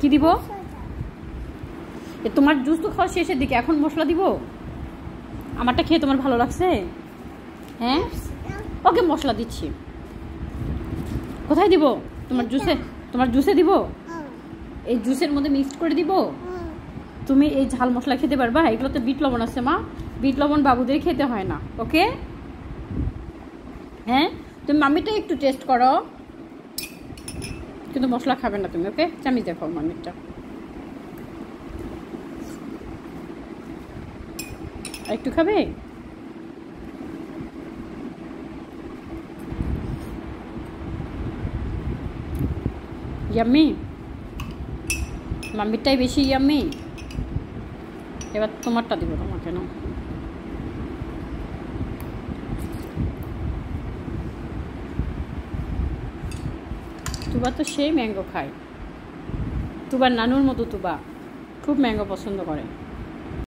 কি দিব? তোমার জুস তো খাওয়া শেষের দিকে, এখন মশলা দিব? আমারটা খেয়ে তোমার ভালো লাগছে? হ্যাঁ, ওকে মশলা দিচ্ছি। কোথায় দিব? তোমার জুসে দিব? এই জুসের মধ্যে মিক্স করে দিব? তুমি এই ঝাল মশলা খেতে পারবা? এগুলো তো বিট লবণ আছে মা, বিট লবণ বাবুদের খেতে হয় না। ওকে, হ্যাঁ তুমি মাম্মিটা একটু টেস্ট করো, কিন্তু মশলা খাবে না তুমি। ওকে, চামিচ দেখো মাম্মিটা। একটু খাবে? ইয়াম্মি, মাম্মিরটাই বেশি ইয়াম্মি। এবার তোমারটা দিব তোমাকে না। তুবা তো সেই ম্যাঙ্গো খায়, তুবার নানুর মতো। তুবা খুব ম্যাঙ্গো পছন্দ করে।